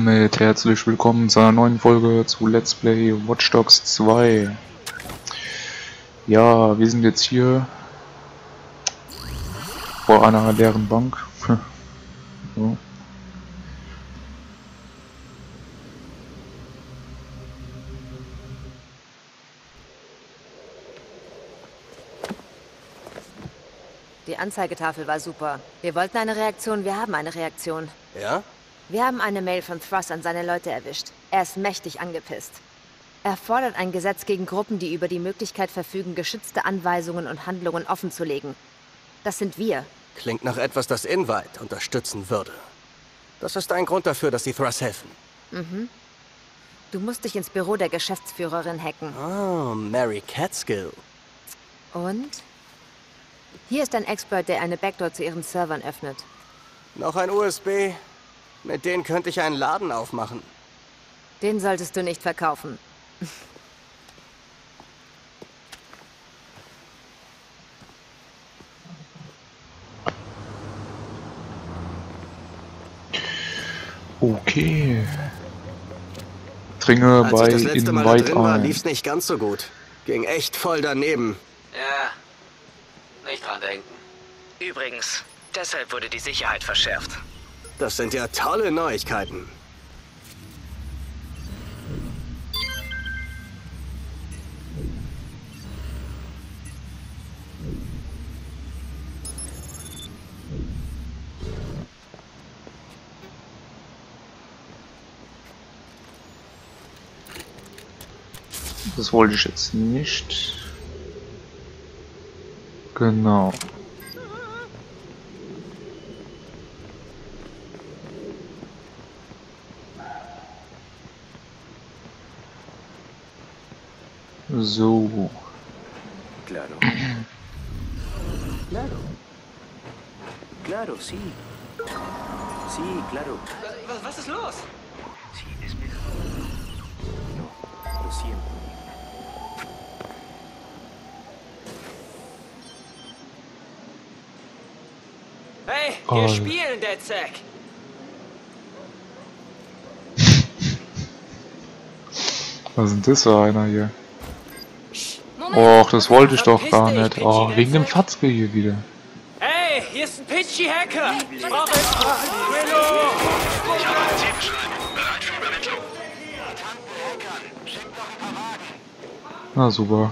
damit herzlich willkommen zu einer neuen Folge zu Let's Play Watch Dogs 2. Ja, wir sind jetzt hier vor einer leeren Bank. So. Die Anzeigetafel war super. Wir wollten eine Reaktion, wir haben eine Reaktion. Ja? Wir haben eine Mail von Thruss an seine Leute erwischt. Er ist mächtig angepisst. Er fordert ein Gesetz gegen Gruppen, die über die Möglichkeit verfügen, geschützte Anweisungen und Handlungen offenzulegen. Das sind wir. Klingt nach etwas, das Invite unterstützen würde. Das ist ein Grund dafür, dass sie Thruss helfen. Mhm. Du musst dich ins Büro der Geschäftsführerin hacken. Oh, Mary Catskill. Und? Hier ist ein Expert, der eine Backdoor zu ihren Servern öffnet. Noch ein USB? Mit denen könnte ich einen Laden aufmachen. Den solltest du nicht verkaufen. Okay. Dringe Als bei ich das letzte Mal da Invite drin war, ein. lief's nicht ganz so gut. Ging echt voll daneben. Ja, nicht dran denken. Übrigens, deshalb wurde die Sicherheit verschärft. Das sind ja tolle Neuigkeiten. Das wollte ich jetzt nicht. Genau. So. Claro. Claro. Claro, sí. Sí, claro. Was ist los? Sí, espera. No, lo siento. Hey, Oh. wir spielen, DedSec. Was ist denn das für einer hier? Och, das wollte ich doch gar nicht. Oh, wegen dem Fatzke hier wieder. Hey, hier ist ein Pitchy Hacker. Brauche Willow. Ich habe ein Ziel beschrieben. Bereit für Übermittlung. Na super.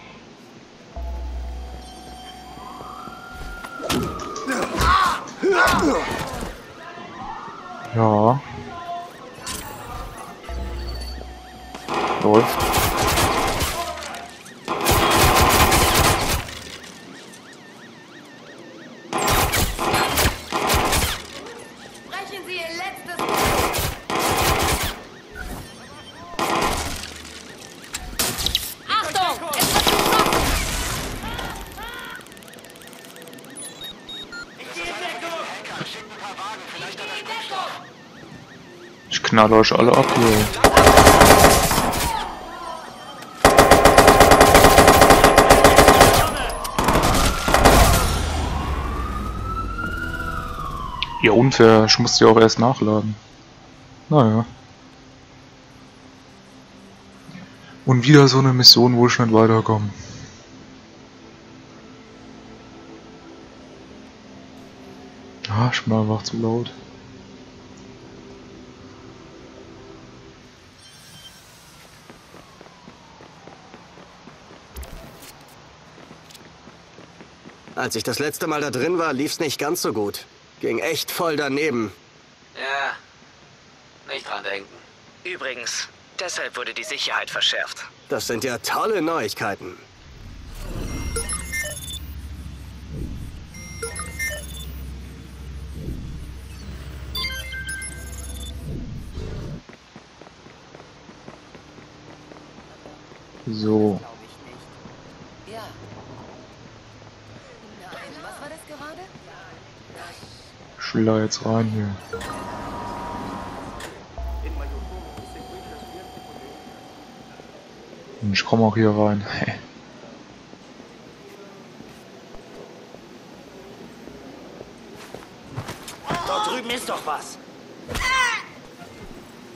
Ja. Läuft. Brechen Sie Ihr letztes... Achtung! Es wird geschossen! Ich knall euch alle ab hier. Ja, unfair. Ich musste ja auch erst nachladen. Naja. Und wieder so eine Mission, wo ich nicht weiterkomme. Ah, ich bin einfach zu laut. Als ich das letzte Mal da drin war, lief's nicht ganz so gut. Ging echt voll daneben. Ja, nicht dran denken. Übrigens, deshalb wurde die Sicherheit verschärft. Das sind ja tolle Neuigkeiten. So. Ja. Nein, was war das gerade? Ich will da jetzt rein hier. Und ich komme auch hier rein. Dort drüben ist doch was.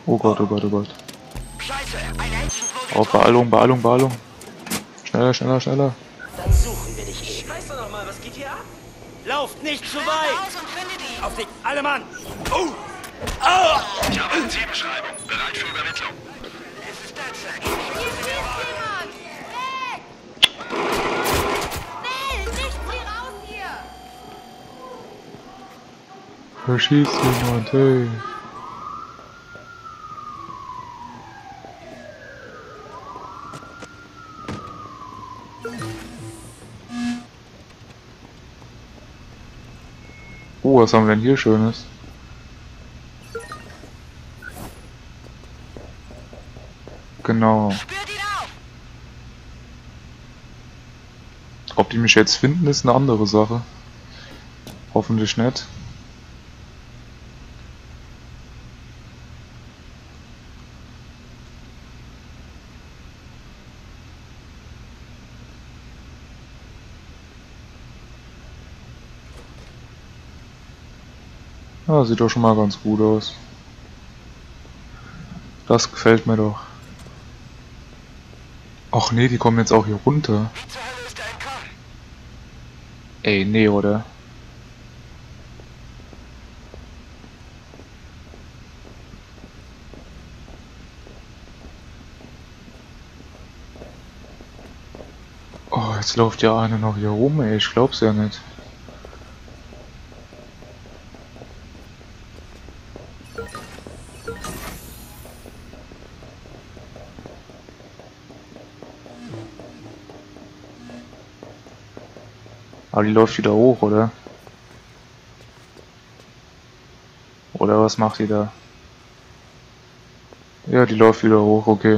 Oh Gott, oh Gott, oh Gott. Scheiße, ein Engine wurde Oh, Beeilung, Beeilung, Beeilung. Schneller, schneller, schneller. Dann suchen wir dich eben. Weißt du noch mal, was geht hier ab? Lauft nicht zu Raus weit! und findet ihn! Auf dich, alle Mann! Ich habe eine Zielbeschreibung. Bereit für Übermittlung. Es ist DedSec. Hier schießt jemand! Weg! Schnell! Nicht hier raus hier! Da schießt jemand, hey. Oh, was haben wir denn hier Schönes? Genau. Spürt ihn auf! Ob die mich jetzt finden, ist eine andere Sache. Hoffentlich nicht. Ja, sieht doch schon mal ganz gut aus. Das gefällt mir doch. Ach nee, die kommen jetzt auch hier runter. Wie zur Hölle ist der entkommen? Ey, nee, oder? Oh, jetzt läuft ja einer noch hier rum, ey, ich glaub's ja nicht. Aber die läuft wieder hoch, oder? Oder was macht die da? Ja, die läuft wieder hoch, okay.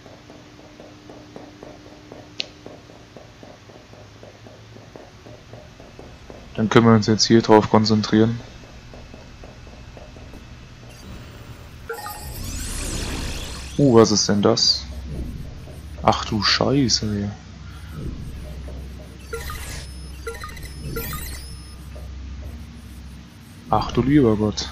Dann können wir uns jetzt hier drauf konzentrieren. Was ist denn das? Ach du Scheiße, ey. Ach du lieber Gott.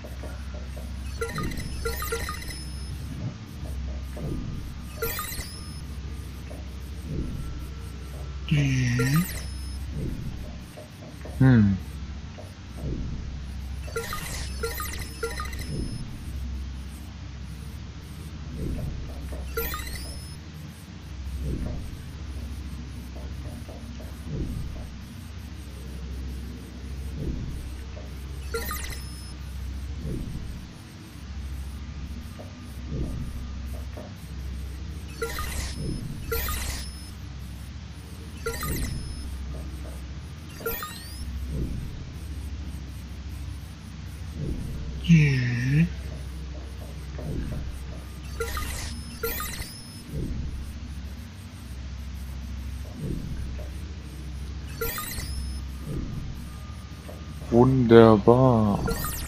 Wunderbar.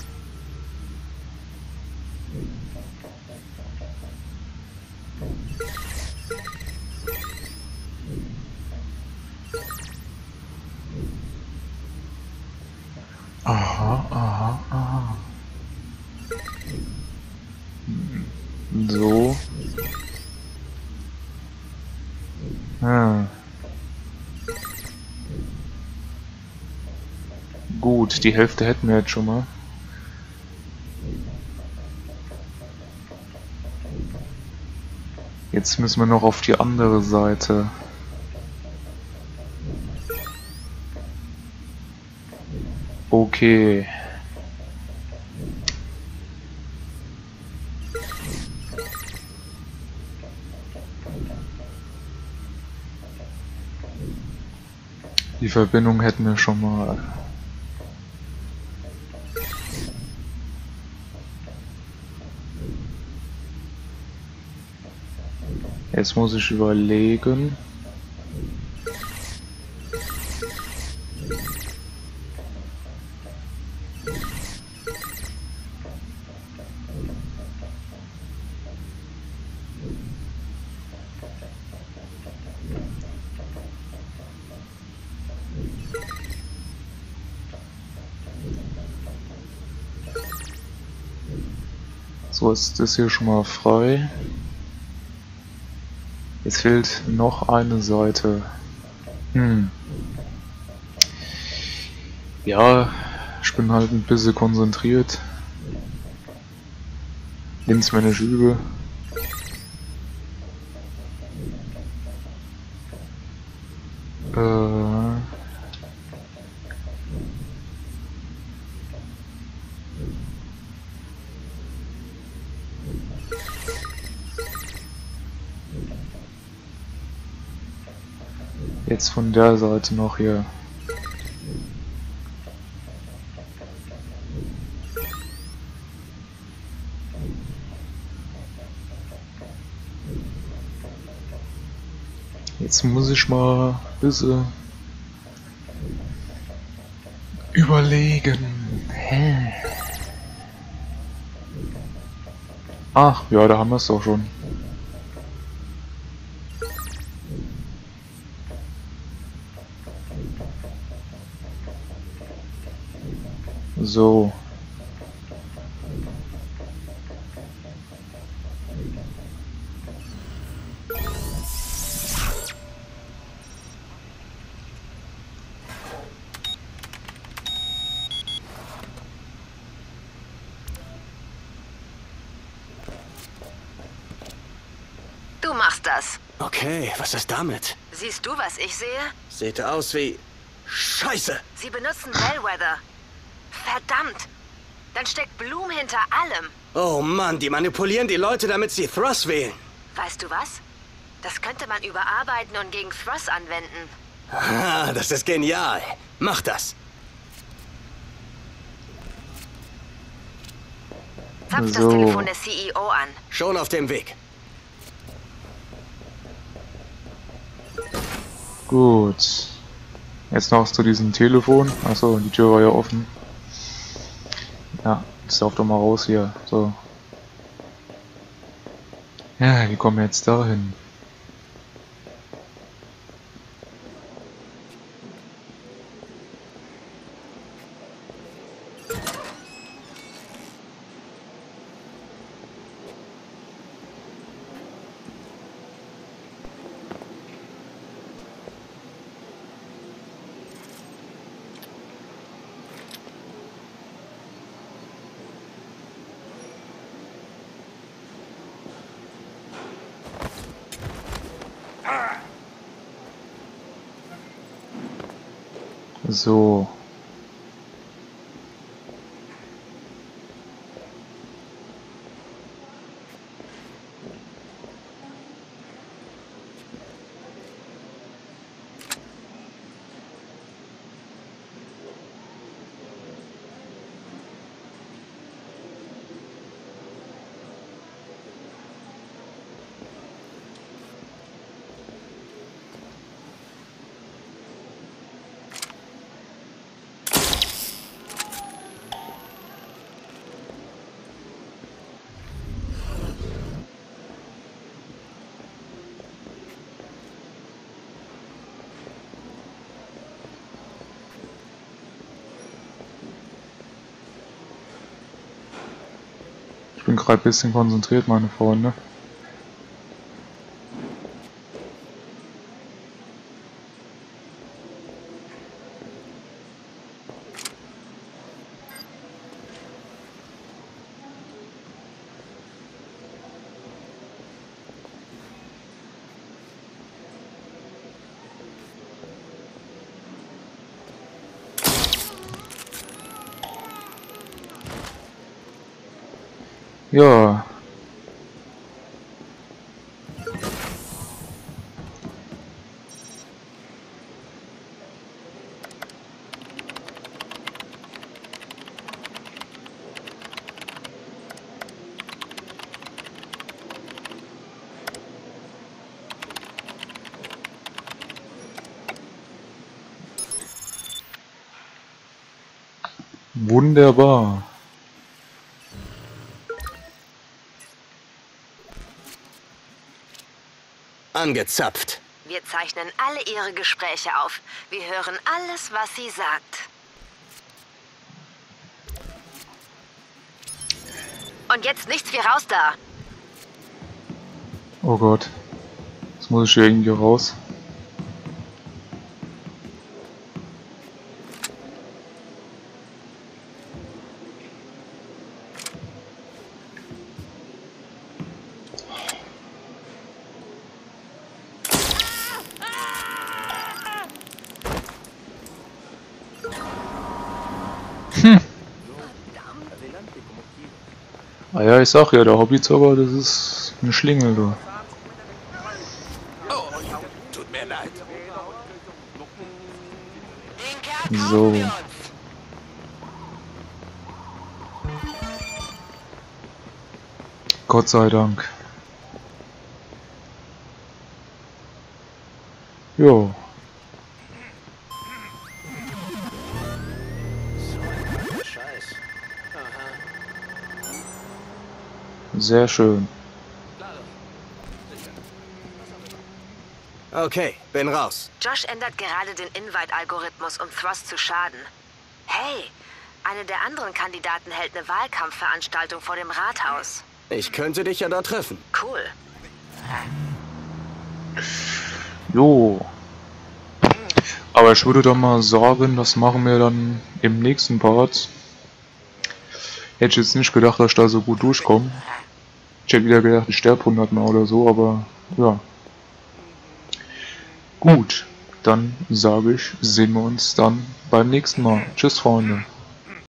Aha, aha, aha. So. Gut, die Hälfte hätten wir jetzt schon mal. Jetzt müssen wir noch auf die andere Seite. Okay. Die Verbindung hätten wir schon mal. Jetzt muss ich überlegen. So, ist das hier schon mal frei. Jetzt fehlt noch eine Seite. Ja, ich bin halt ein bisschen konzentriert. Nimm's mir nicht übel. Jetzt von der Seite noch hier. Jetzt muss ich mal ein bisschen überlegen. Hä? Ach, ja, da haben wir es doch schon. So. Du machst das. Okay, was ist damit? Siehst du, was ich sehe? Sieht aus wie... Scheiße! Sie benutzen Bellwether. Verdammt! Dann steckt Bloom hinter allem. Oh Mann, die manipulieren die Leute, damit sie Thruss wählen. Weißt du was? Das könnte man überarbeiten und gegen Thruss anwenden. Ah, das ist genial. Mach das. Zapf das So. Telefon des CEO an. Schon auf dem Weg. Gut. Jetzt noch zu diesem Telefon. Achso, die Tür war ja offen. Ja, jetzt lauf doch mal raus hier. So. Ja, wie kommen wir jetzt dahin? So. Ich bin gerade ein bisschen konzentriert, meine Freunde. Ja. Wunderbar. Angezapft. Wir zeichnen alle ihre Gespräche auf. Wir hören alles, was sie sagt. Und jetzt nichts wie raus da. Oh Gott. Jetzt muss ich hier irgendwie raus. Ah ja, ich sag ja, der Hobbyzauber, das ist eine Schlingel, du. Oh, tut mir leid. Den Kerl So. kaufen wir uns. Gott sei Dank. Jo. Scheiß. Sehr schön. Okay, bin raus. Josh ändert gerade den Invite-Algorithmus, um Thrust zu schaden. Hey, eine der anderen Kandidaten hält eine Wahlkampfveranstaltung vor dem Rathaus. Ich könnte dich ja da treffen. Cool. Jo. Aber ich würde doch mal sagen, das machen wir dann im nächsten Part. Hätte ich jetzt nicht gedacht, dass ich da so gut durchkomme. Ich hätte wieder gedacht, ich sterbe 100 Mal oder so, aber ja. Gut, dann sage ich, sehen wir uns dann beim nächsten Mal. Tschüss, Freunde.